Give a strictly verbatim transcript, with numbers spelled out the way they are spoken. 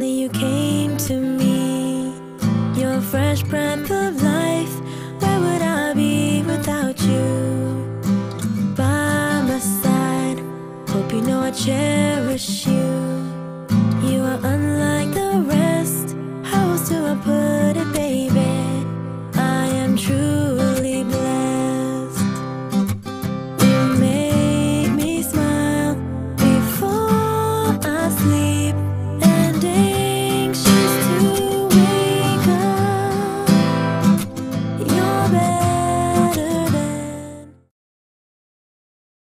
Finally you came to me, your fresh breath of life. Where would I be without you? By my side, hope you know I cherish you.